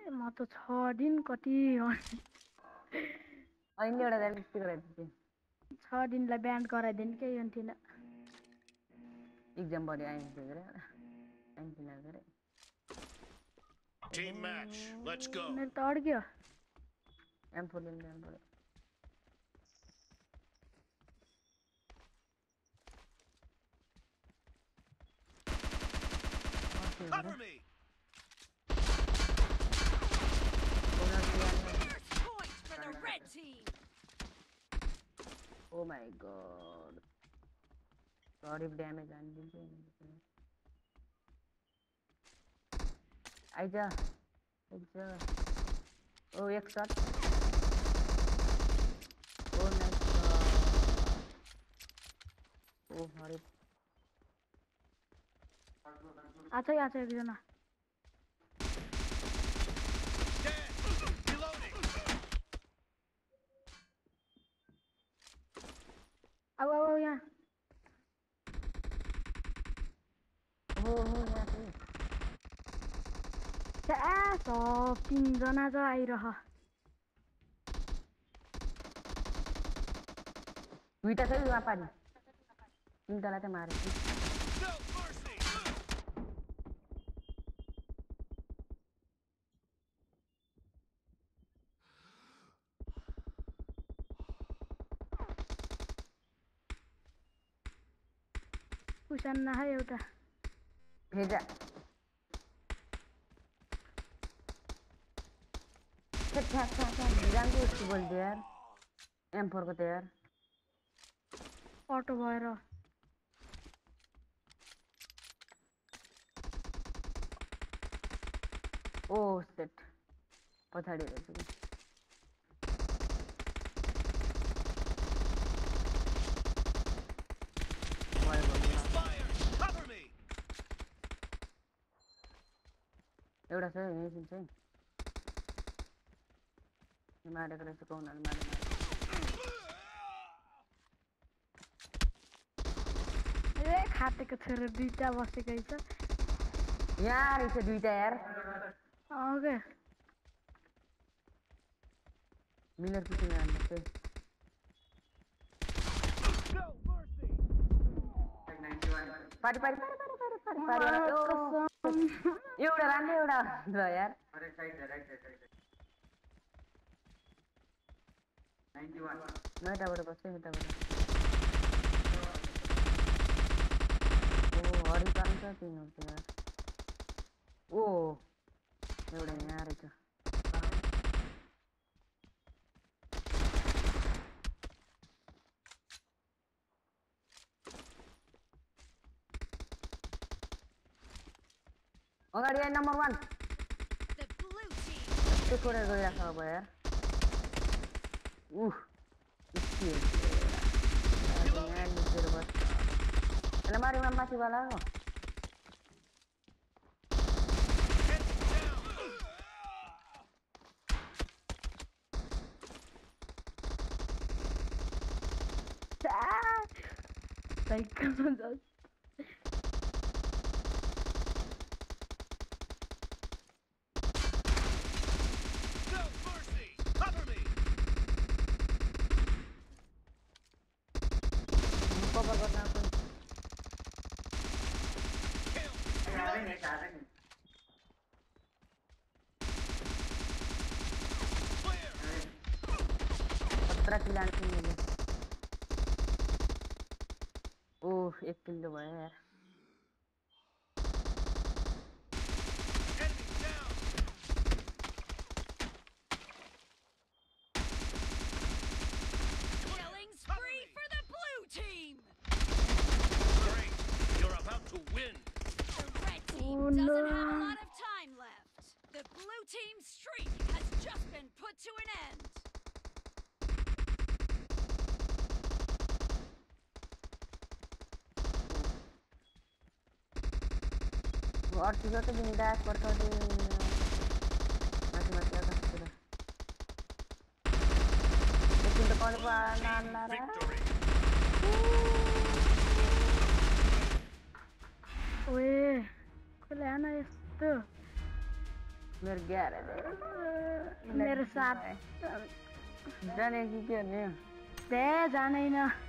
म त 6 दिन कति अहिले एउटा जाली यस्तो गराइदिन्छु 6 दिनलाई ब्यान्ड गराइदिनु केही हुन्थेन एक्जाम बढी आइन्छ गरे आइन्छ गरे Team match. Let's go. मेरो त अड्क्यो M4 लिनु पर्यो Cover me. First point for the red team. Oh my god. Sorry if damage and आइजा ओ एक शॉट ओ नाइस ओ हरे आछ एकजना Dead. Reloading. आउ यहाँ हो यहाँ सब 3 जना ज आइरह दुईटा छ यहाँ पानी तीनटालाई त मारे No mercy. कुसन नहा एउटा भेजा जान्छु उसको बोल्थ्यो यार M4 को त यार अटो भएर ओ सेट पछाडि रहेछ Fire. Cover me. एउटा छ यही चाहिँ मारेको रहेछ कौनाले मारे ए खातेको छोरो दुईटा बसेकै छ यहाँ रहेछ दुईटा यार ओके मिलर किसिम हान्दैछ No mercy. पारी एउटा रान्दै एउटा ल यार नयताबाट बस्छ यताबाट ओ हरि पान्छ तिनीहरू त यार ओ एउटा यहाँ रहेछ अगाडि आइ नम्बर 1 The blue team. त्यो छोडेर गइराख अब यार उफ यहाँ निस्केर बस यसलाई मारिमा माथिवाला हो No mercy. Cover me. Cover गर्न पनि Kill. Clear. 17 किलो आन्छु मैले ओह 1 किलो भयो यार Enemy down. Killing spree for the blue team. Great. You're about to win. The red team Oh, doesn't no. have a lot of time left. The blue team's streak has just been put to an end. अर्तिको त बिन्दास पर्खाउँदै माथि आकाशतिर एकछिन त कलेको नाला Victory. ओए कसले आन यस्तो मेरे गया रे मेरो साथ जाने कि क्या नहीं दे जाँदैन